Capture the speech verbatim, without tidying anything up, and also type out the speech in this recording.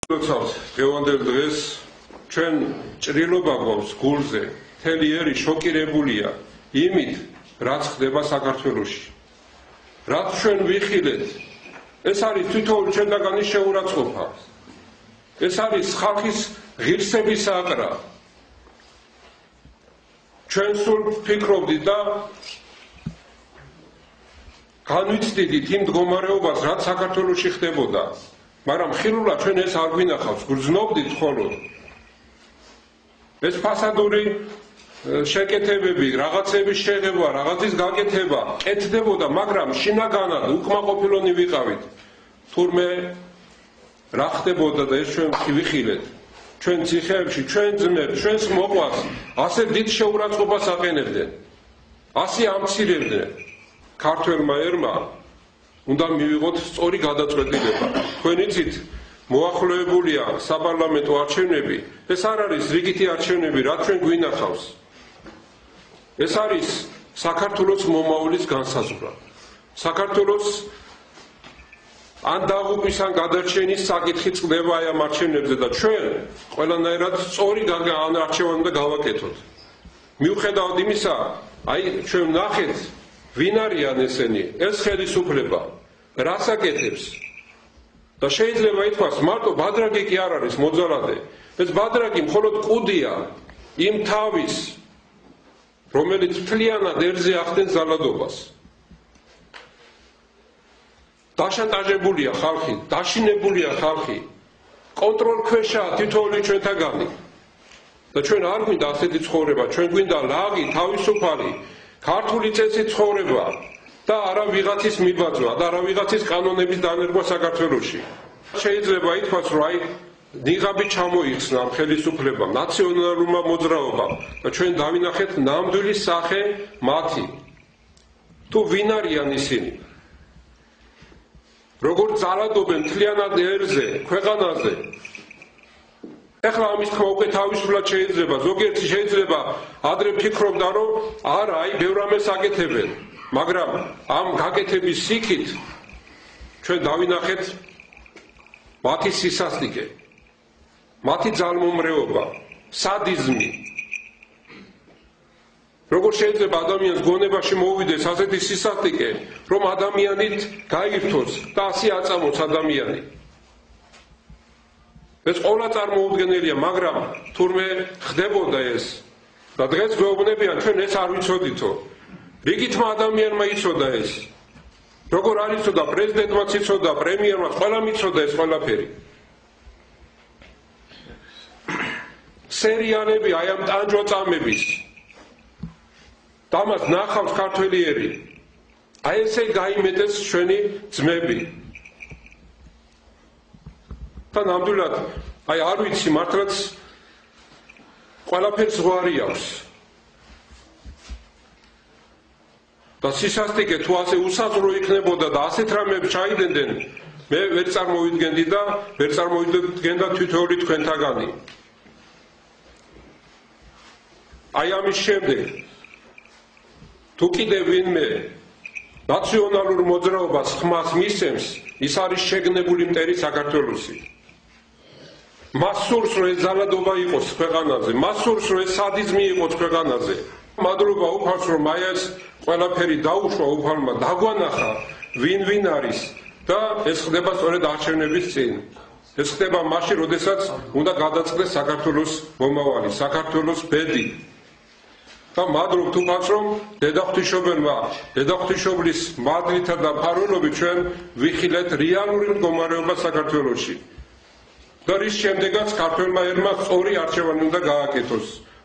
როცავს დღევანდელ დღეს ჩვენ ჭრილობა გვაქვს გულზე, მთელი ერი შოკირებულია იმით, რაც ხდება საქართველოში. რაც ჩვენ ვიხილეთ, ეს არის თითოეული ჩვენგანის შეურაცხყოფა. ეს არის ხალხის ღირსების აყრა. ჩვენ სულ ვფიქრობდით და განვიცდით იმ მდგომარეობას, რაც საქართველოში ხდებოდა. მაგრამ ხილულად ჩვენ ეს არ გვინახავს, გრძნობდით მხოლოდ. ეს ფასადური შეკეთებები, რაღაცების შეღება, რაღაცის გაკეთება კეთდებოდა, მაგრამ შინაგანად უკმაყოფილონი ვიყავით. თურმე რა ხდებოდა და ეს ჩვენ ვიხილეთ. ჩვენ ციხეებში, ჩვენ ძმებს, ჩვენს მოყვარს ასე დიდ შეურაცხყოფას აყენებდნენ. ასე ამცირებდნენ. ქართველმა ერმა უნდა მივიღოთ სწორი გადაწყვეტილება. თქვენ იცით, მოახლოებულია საპარლამენტო არჩევნები, ეს არ არის რიგითი არჩევნები, რაც ჩვენ გვინახავს. ეს არის საქართველოს მომავლის განსაზღვრა. საქართველოს ან დაღუპვის ან გადარჩენის საკითხი წყდება აი ამ არჩევნებზე და ჩვენ ყველანაირად სწორი არჩევანი უნდა გავაკეთოთ. მიუხედავად იმისა, აი ჩვენ ვნახეთ, ვინ არიან ესენი, ეს ხელისუფლება, რას აკეთებს და შეიძლება ითქვას, მარტო ბადრაგი კი არ არის მოძალადე. ეს ბადრაგი მხოლოდ კუდია იმ თავის, რომელიც მთლიანად ერზე ახდენს ძალადობას. დაშანტაჟებულია ხალხი, დაშინებულია ხალხი, კონტროლქვეშაა თითოეული ჩვენთაგანი. და ჩვენ არ გვინდა ასეთი ცხოვრება, ჩვენ გვინდა ლაღი, თავისუფალი, ქართული წესით ცხოვრება და არა ვიღაცის მიბაძვა და არა ვიღაცის კანონების დანერგვა საქართველოში. შეიძლება ითქვას, რომ აი ნიღაბი ჩამოიხსნა ამ ხელისუფლებამ, ნაციონალურმა მოძრაობამ და ჩვენ დავინახეთ ნამდვილი სახე მათი. თუ ვინ არიან ისინი? როგორ ძალადობენ მთლიანად ერზე, ქვეყანაზე. ეხლა ამის თქმა უკვე თავისუფლად შეიძლება, ზოგიერთი შეიძლება ადრე ფიქრობდა, რომ არა, აი ბევრ ამას აკეთებენ, მაგრამ ამ გაკეთების სიქით ჩვენ დავინახეთ მათი სისასტიკე, მათი ძალმომრეობა, სადიზმი. როგორ შეიძლება ადამიანს გონებაში მოვიდეს ასეთი სისასტიკე, რომ ადამიანით გაირთოს და ასე აწამოს ადამიანი. ეს ყველა წარმოუდგენელია, მაგრამ თურმე ხდებოდა ეს და დღეს გვეუბნებიან, ჩვენ ეს არ ვიცოდითო. რიგითმა ადამიანმა იცოდა ეს. როგორ არ იცოდა, პრეზიდენტმაც იცოდა, პრემიერმაც, ყველამ იცოდა ეს ყველაფერი. სერიალები აი ამ ტანჯვაწამების დამას ნახავს ქართველი ერი. აი ესე გაიმეტეს ჩვენი ძმები. და ნამდვილად, აი არ ვიცი, მართლაც ყველაფერს ზღვარი აქვს. და სისასტიკე თუ ასე უსაზღვრო იქნებოდა და ასეთ რამებს ჩაიდენდნენ, მე ვერ წარმოვიდგენდი და ვერ წარმოვიდგენდა თითოეული თქვენთაგანი. აი ამის შემდეგ თუ კიდევ ვინმე ნაციონალურ მოძრაობას ხმას მისცემს, ის არის შეგნებული მტერი საქართველოსი. მას სურს, რომ ეს ძალადობა იყოს ქვეყანაზე, მას სურს, რომ ეს სადიზმი იყოს ქვეყანაზე. მადლობა უფალს, რომ აი ეს ყველაფერი დაუშვა უფალმა, დაგვანახა ვინ ვინ არის და ეს ხდება სწორედ არჩევნების წინ. ეს ხდება მაშინ, როდესაც უნდა გადაწყდეს საქართველოს მომავალი, საქართველოს ბედი. და მადლობთ უფალს, რომ დედაღვთისმშობელმა, დედაღვთისმშობლის მადლითა და ფარულობით ჩვენ ვიხილეთ რეალური მდგომარეობა საქართველოში. და რის შემდეგაც ქართველმა ერმა სწორი არჩევანი უნდა გააკეთოს.